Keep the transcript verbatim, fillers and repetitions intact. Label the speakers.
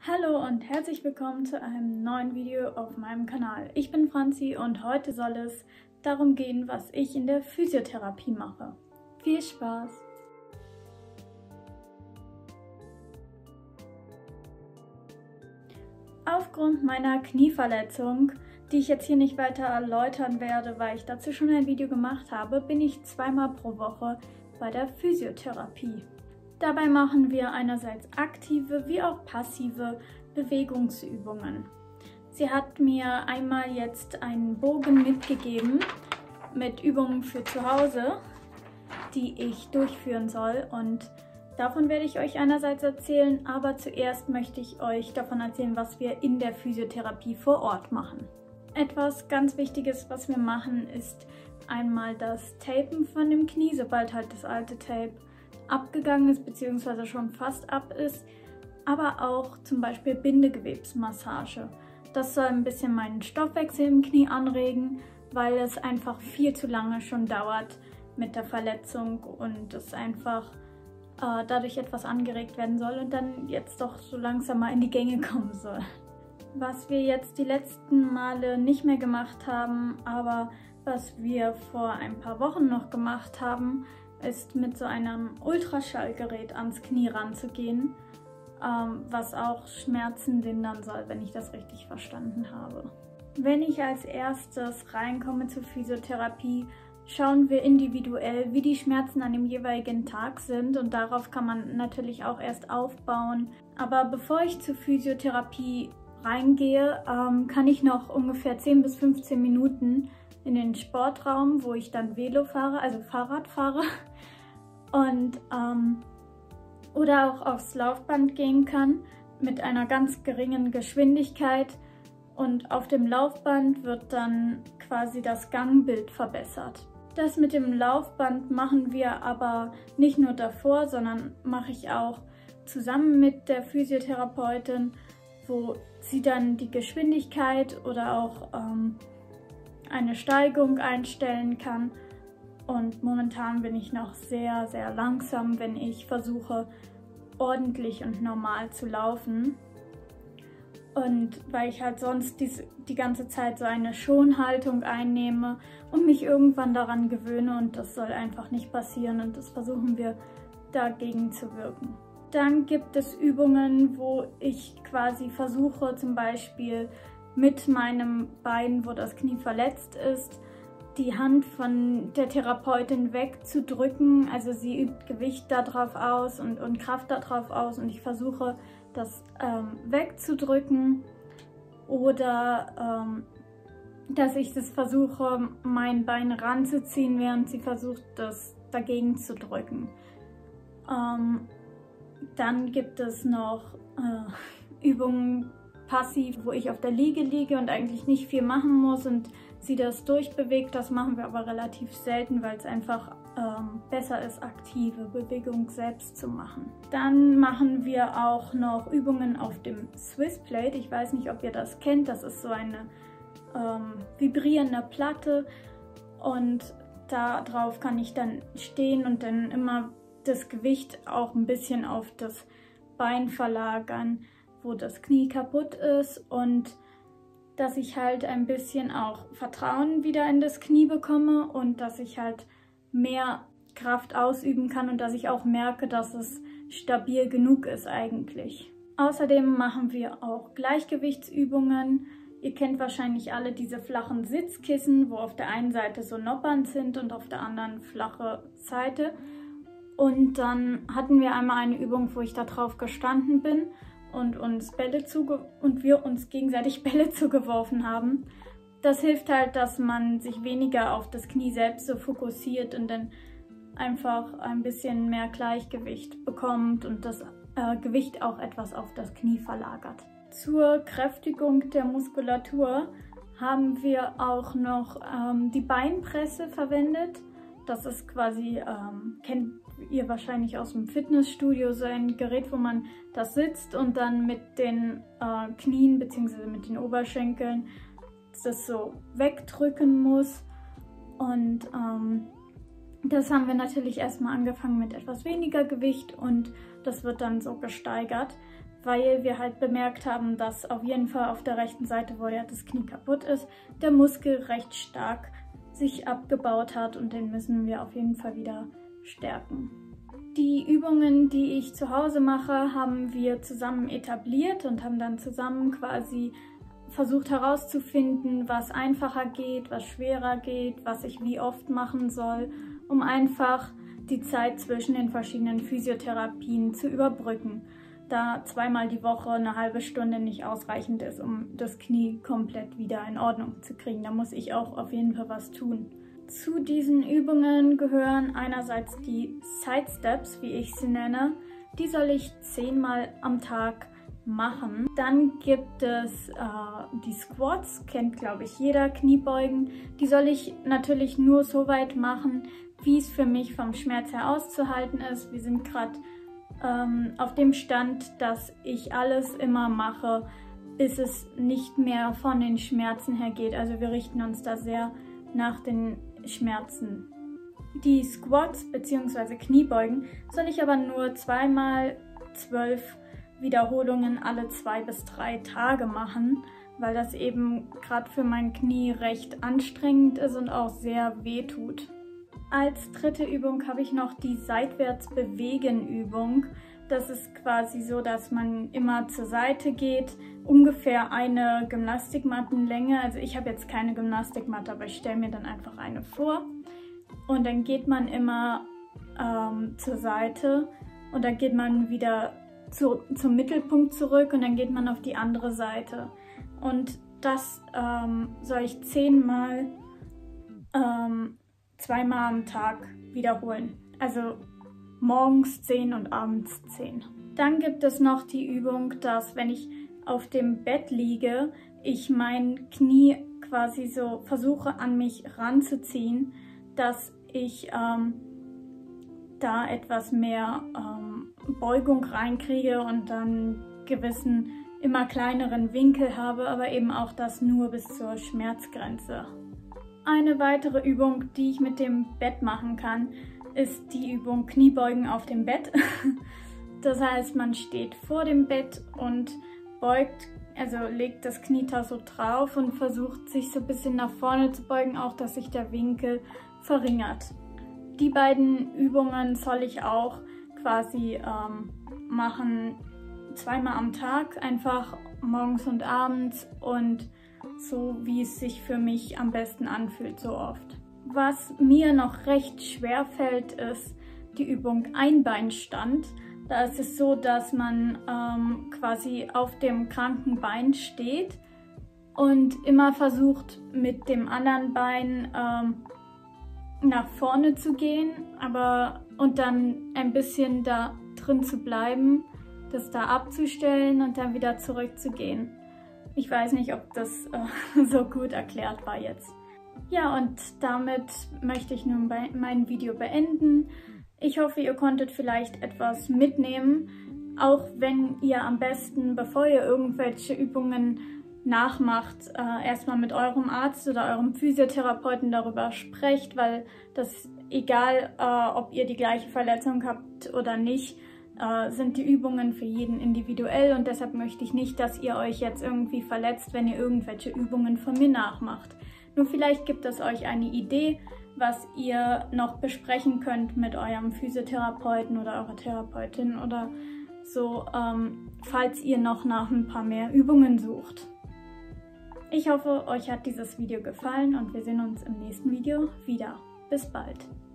Speaker 1: Hallo und herzlich willkommen zu einem neuen Video auf meinem Kanal. Ich bin Franzi und heute soll es darum gehen, was ich in der Physiotherapie mache. Viel Spaß! Aufgrund meiner Knieverletzung, die ich jetzt hier nicht weiter erläutern werde, weil ich dazu schon ein Video gemacht habe, bin ich zweimal pro Woche bei der Physiotherapie. Dabei machen wir einerseits aktive wie auch passive Bewegungsübungen. Sie hat mir einmal jetzt einen Bogen mitgegeben mit Übungen für zu Hause, die ich durchführen soll, und davon werde ich euch einerseits erzählen, aber zuerst möchte ich euch davon erzählen, was wir in der Physiotherapie vor Ort machen. Etwas ganz Wichtiges, was wir machen, ist einmal das Tapen von dem Knie, sobald halt das alte Tape abgegangen ist bzw. schon fast ab ist, aber auch zum Beispiel Bindegewebsmassage. Das soll ein bisschen meinen Stoffwechsel im Knie anregen, weil es einfach viel zu lange schon dauert mit der Verletzung und es einfach äh, dadurch etwas angeregt werden soll und dann jetzt doch so langsam mal in die Gänge kommen soll. Was wir jetzt die letzten Male nicht mehr gemacht haben, aber was wir vor ein paar Wochen noch gemacht haben, ist mit so einem Ultraschallgerät ans Knie ranzugehen, ähm, was auch Schmerzen lindern soll, wenn ich das richtig verstanden habe. Wenn ich als erstes reinkomme zur Physiotherapie, schauen wir individuell, wie die Schmerzen an dem jeweiligen Tag sind, und darauf kann man natürlich auch erst aufbauen. Aber bevor ich zur Physiotherapie reingehe, ähm, kann ich noch ungefähr zehn bis fünfzehn Minuten in den Sportraum, wo ich dann Velo fahre, also Fahrrad fahre, und ähm, oder auch aufs Laufband gehen kann mit einer ganz geringen Geschwindigkeit, und auf dem Laufband wird dann quasi das Gangbild verbessert. Das mit dem Laufband machen wir aber nicht nur davor, sondern mache ich auch zusammen mit der Physiotherapeutin, wo sie dann die Geschwindigkeit oder auch ähm, eine Steigung einstellen kann. Und momentan bin ich noch sehr, sehr langsam, wenn ich versuche, ordentlich und normal zu laufen. Und weil ich halt sonst die, die ganze Zeit so eine Schonhaltung einnehme und mich irgendwann daran gewöhne, und das soll einfach nicht passieren, und das versuchen wir dagegen zu wirken. Dann gibt es Übungen, wo ich quasi versuche, zum Beispiel mit meinem Bein, wo das Knie verletzt ist, die Hand von der Therapeutin wegzudrücken. Also sie übt Gewicht darauf aus und, und Kraft darauf aus, und ich versuche, das ähm, wegzudrücken, oder ähm, dass ich das versuche, mein Bein ranzuziehen, während sie versucht, das dagegen zu drücken. Ähm, dann gibt es noch äh, Übungen passiv, wo ich auf der Liege liege und eigentlich nicht viel machen muss und sie das durchbewegt. Das machen wir aber relativ selten, weil es einfach ähm, besser ist, aktive Bewegung selbst zu machen. Dann machen wir auch noch Übungen auf dem Swiss Plate. Ich weiß nicht, ob ihr das kennt. Das ist so eine ähm, vibrierende Platte, und darauf kann ich dann stehen und dann immer das Gewicht auch ein bisschen auf das Bein verlagern, wo das Knie kaputt ist, und dass ich halt ein bisschen auch Vertrauen wieder in das Knie bekomme und dass ich halt mehr Kraft ausüben kann und dass ich auch merke, dass es stabil genug ist eigentlich. Außerdem machen wir auch Gleichgewichtsübungen. Ihr kennt wahrscheinlich alle diese flachen Sitzkissen, wo auf der einen Seite so Noppern sind und auf der anderen flache Seite. Und dann hatten wir einmal eine Übung, wo ich da drauf gestanden bin und uns Bälle zuge und wir uns gegenseitig Bälle zugeworfen haben. Das hilft halt, dass man sich weniger auf das Knie selbst so fokussiert und dann einfach ein bisschen mehr Gleichgewicht bekommt und das äh, Gewicht auch etwas auf das Knie verlagert. Zur Kräftigung der Muskulatur haben wir auch noch ähm, die Beinpresse verwendet. Das ist quasi, ähm, kennt ihr wahrscheinlich aus dem Fitnessstudio, so ein Gerät, wo man das sitzt und dann mit den äh, Knien bzw. mit den Oberschenkeln das so wegdrücken muss. Und ähm, das haben wir natürlich erstmal angefangen mit etwas weniger Gewicht, und das wird dann so gesteigert. weil wir halt bemerkt haben, dass auf jeden Fall auf der rechten Seite, wo ja das Knie kaputt ist, der Muskel recht stark sich abgebaut hat und den müssen wir auf jeden Fall wieder stärken. Die Übungen, die ich zu Hause mache, haben wir zusammen etabliert und haben dann zusammen quasi versucht herauszufinden, was einfacher geht, was schwerer geht, was ich wie oft machen soll, um einfach die Zeit zwischen den verschiedenen Physiotherapien zu überbrücken, da zweimal die Woche eine halbe Stunde nicht ausreichend ist, um das Knie komplett wieder in Ordnung zu kriegen. Da muss ich auch auf jeden Fall was tun. Zu diesen Übungen gehören einerseits die Side Steps, wie ich sie nenne. Die soll ich zehnmal am Tag machen. Dann gibt es äh, die Squats, kennt glaube ich jeder, Kniebeugen. Die soll ich natürlich nur so weit machen, wie es für mich vom Schmerz her auszuhalten ist. Wir sind gerade ähm, auf dem Stand, dass ich alles immer mache, bis es nicht mehr von den Schmerzen her geht. Also wir richten uns da sehr nach den Schmerzen. Die Squats bzw. Kniebeugen soll ich aber nur zweimal zwölf Wiederholungen alle zwei bis drei Tage machen, weil das eben gerade für mein Knie recht anstrengend ist und auch sehr weh tut. Als dritte Übung habe ich noch die Seitwärts-Bewegen-Übung. Das ist quasi so, dass man immer zur Seite geht, ungefähr eine Gymnastikmattenlänge. Also ich habe jetzt keine Gymnastikmatte, aber ich stelle mir dann einfach eine vor. Und dann geht man immer ähm, zur Seite und dann geht man wieder zu, zum Mittelpunkt zurück und dann geht man auf die andere Seite. Und das ähm, soll ich zehnmal, ähm, zweimal am Tag wiederholen. Also morgens zehn und abends zehn. Dann gibt es noch die Übung, dass wenn ich auf dem Bett liege, ich mein Knie quasi so versuche an mich ranzuziehen, dass ich ähm, da etwas mehr ähm, Beugung reinkriege und dann gewissen immer kleineren Winkel habe, aber eben auch das nur bis zur Schmerzgrenze. Eine weitere Übung, die ich mit dem Bett machen kann, ist die Übung Kniebeugen auf dem Bett. Das heißt, man steht vor dem Bett und beugt, also legt das Knietau so drauf und versucht sich so ein bisschen nach vorne zu beugen, auch dass sich der Winkel verringert. Die beiden Übungen soll ich auch quasi ähm, machen zweimal am Tag, einfach morgens und abends und so wie es sich für mich am besten anfühlt, so oft. Was mir noch recht schwer fällt, ist die Übung Einbeinstand. Da ist es so, dass man ähm, quasi auf dem kranken Bein steht und immer versucht mit dem anderen Bein ähm, nach vorne zu gehen, aber und dann ein bisschen da drin zu bleiben, das da abzustellen und dann wieder zurückzugehen. Ich weiß nicht, ob das äh, so gut erklärt war jetzt. Ja, und damit möchte ich nun mein Video beenden. Ich hoffe, ihr konntet vielleicht etwas mitnehmen, auch wenn ihr am besten, bevor ihr irgendwelche Übungen nachmacht, äh, erstmal mit eurem Arzt oder eurem Physiotherapeuten darüber sprecht, weil das, egal äh, ob ihr die gleiche Verletzung habt oder nicht, äh, sind die Übungen für jeden individuell und deshalb möchte ich nicht, dass ihr euch jetzt irgendwie verletzt, wenn ihr irgendwelche Übungen von mir nachmacht. Nur vielleicht gibt es euch eine Idee, was ihr noch besprechen könnt mit eurem Physiotherapeuten oder eurer Therapeutin oder so, ähm, falls ihr noch nach ein paar mehr Übungen sucht. Ich hoffe, euch hat dieses Video gefallen und wir sehen uns im nächsten Video wieder. Bis bald!